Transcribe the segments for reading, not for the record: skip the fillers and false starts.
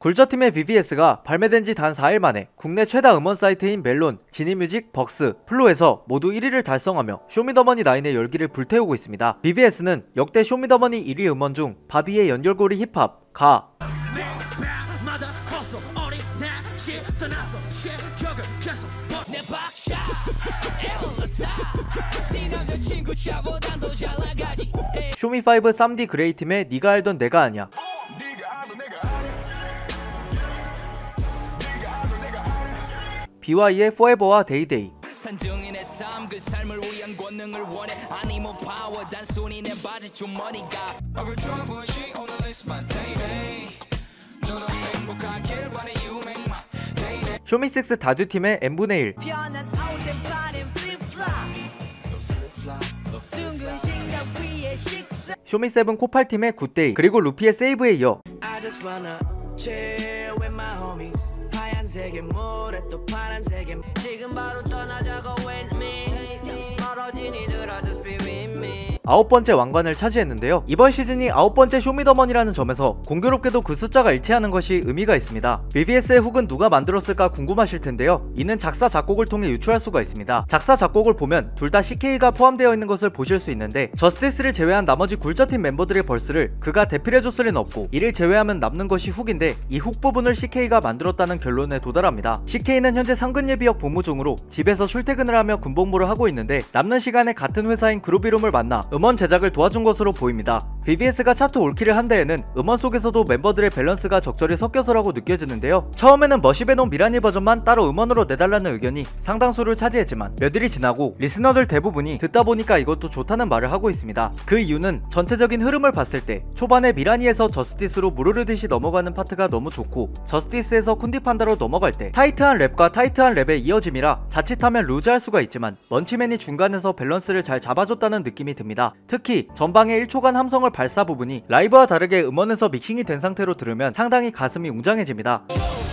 굴저팀의 BBS가 발매된 지 단 4일 만에 국내 최다 음원 사이트인 멜론, 지니뮤직, 벅스, 플로에서 모두 1위를 달성하며 쇼미더머니 9의 열기를 불태우고 있습니다. BBS는 역대 쇼미더머니 1위 음원 중 바비의 연결고리 힙합, 가, 쇼미5 쌈디 그레이팀의 니가 알던 내가 아냐, BY의 Forever와 데이데이, 쇼미6 다주팀의 n분의 1, 쇼미7 코팔팀의 굿데이, 그리고 루피의 세이브에 이어 아홉 번째 왕관을 차지했는데요. 이번 시즌이 9번째 쇼미더머니라는 점에서 공교롭게도 그 숫자가 일치하는 것이 의미가 있습니다. BBS의 훅은 누가 만들었을까 궁금하실 텐데요. 이는 작사 작곡을 통해 유추할 수가 있습니다. 작사 작곡을 보면 둘 다 CK가 포함되어 있는 것을 보실 수 있는데, 저스티스를 제외한 나머지 굴저팀 멤버들의 벌스를 그가 대필해줬을 리는 없고, 이를 제외하면 남는 것이 훅인데 이 훅 부분을 CK가 만들었다는 결론에 도달합니다. CK는 현재 상근예비역 복무 중으로 집에서 출퇴근을 하며 군복무를 하고 있는데, 남는 시간에 같은 회사인 그루비룸을 만나 음원 제작을 도와준 것으로 보입니다. BBS가 차트 올킬을 한 데에는 음원 속에서도 멤버들의 밸런스가 적절히 섞여서라고 느껴지는데요. 처음에는 머시베논 미라니 버전만 따로 음원으로 내달라는 의견이 상당수를 차지했지만 몇 일이 지나고 리스너들 대부분이 듣다 보니까 이것도 좋다는 말을 하고 있습니다. 그 이유는 전체적인 흐름을 봤을 때 초반에 미라니에서 저스티스로 무르르듯이 넘어가는 파트가 너무 좋고, 저스티스에서 쿤디판다로 넘어갈 때 타이트한 랩과 타이트한 랩의 이어짐이라 자칫하면 루즈할 수가 있지만 먼치맨이 중간에서 밸런스를 잘 잡아줬다는 느낌이 듭니다. 특히 전방의 1초간 함성을 발사 부분이 라이브와 다르게 음원에서 믹싱이 된 상태로 들으면 상당히 가슴이 웅장해집니다.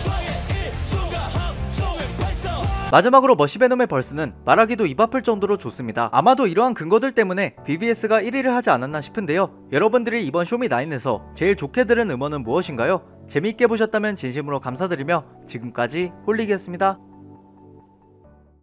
마지막으로 머시베놈의 벌스는 말하기도 입 아플 정도로 좋습니다. 아마도 이러한 근거들 때문에 BBS가 1위를 하지 않았나 싶은데요. 여러분들이 이번 쇼미9에서 제일 좋게 들은 음원은 무엇인가요? 재미있게 보셨다면 진심으로 감사드리며 지금까지 홀릭이었습니다.